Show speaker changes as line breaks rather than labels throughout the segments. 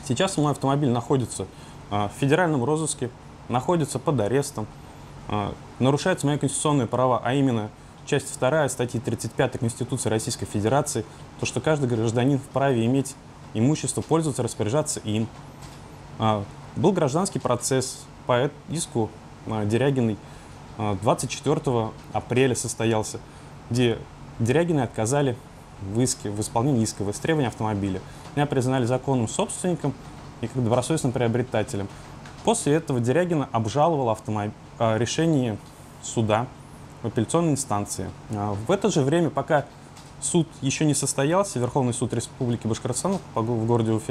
Сейчас мой автомобиль находится в федеральном розыске, находится под арестом. Нарушаются мои конституционные права, а именно часть 2 статьи 35 Конституции Российской Федерации, то, что каждый гражданин вправе иметь имущество, пользоваться, распоряжаться им. Был гражданский процесс по иску Дерягиной, 24 апреля состоялся, где Дерягиной отказали в иске, в исполнении иска, в истребовании автомобиля. Меня признали законным собственником и как добросовестным приобретателем. После этого Дерягина обжаловала решение суда в апелляционной инстанции. В это же время, пока суд еще не состоялся, Верховный суд Республики Башкортостан в городе Уфе,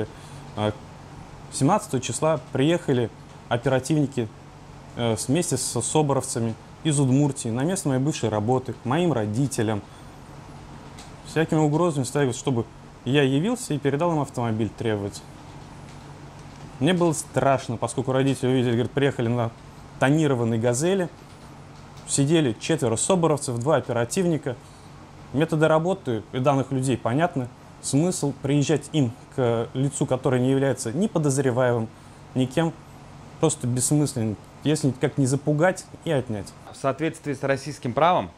17 числа приехали оперативники вместе с соборовцами из Удмуртии на место моей бывшей работы, к моим родителям. Всякими угрозами ставят, чтобы я явился и передал им автомобиль требовать. Мне было страшно, поскольку родители увидели, говорят, приехали на тонированной «Газели», сидели 4 соборовцев, 2 оперативника. Методы работы и данных людей понятны. Смысл приезжать им к лицу, который не является ни подозреваемым, никем, просто бессмысленно, если как не запугать и отнять.
В соответствии с российским правом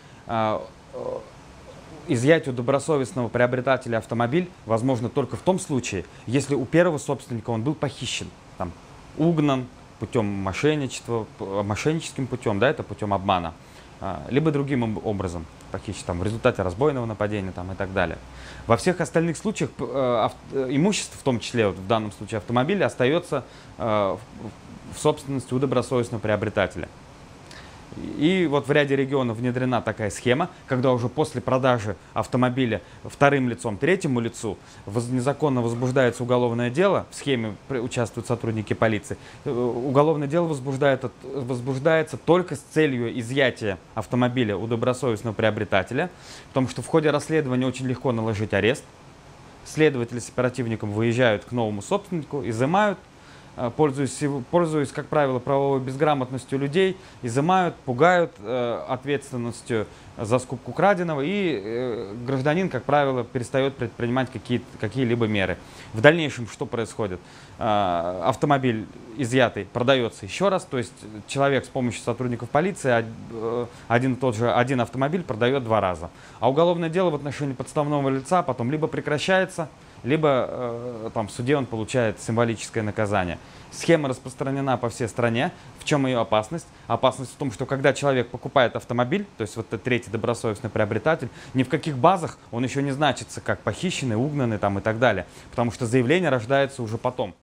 изъять у добросовестного приобретателя автомобиль возможно только в том случае, если у первого собственника он был похищен, там, угнан путем мошенничества, мошенническим путем, да, это путем обмана, либо другим образом похищен, там, в результате разбойного нападения там, и так далее. Во всех остальных случаях имущество, в том числе вот в данном случае автомобиль, остается в собственности у добросовестного приобретателя. И вот в ряде регионов внедрена такая схема, когда уже после продажи автомобиля вторым лицом, третьему лицу незаконно возбуждается уголовное дело, в схеме участвуют сотрудники полиции, уголовное дело возбуждается только с целью изъятия автомобиля у добросовестного приобретателя, потому что в ходе расследования очень легко наложить арест, следователи с оперативником выезжают к новому собственнику, изымают, пользуясь, как правило, правовой безграмотностью людей, изымают, пугают ответственностью за скупку краденого, и гражданин, как правило, перестает предпринимать какие-либо меры. В дальнейшем что происходит? Автомобиль изъятый продается еще раз, то есть человек с помощью сотрудников полиции один автомобиль продает 2 раза. А уголовное дело в отношении подставного лица потом либо прекращается, либо там, в суде он получает символическое наказание. Схема распространена по всей стране. В чем ее опасность? Опасность в том, что когда человек покупает автомобиль, то есть вот этот третий добросовестный приобретатель, ни в каких базах он еще не значится как похищенный, угнанный там, и так далее, потому что заявление рождается уже потом.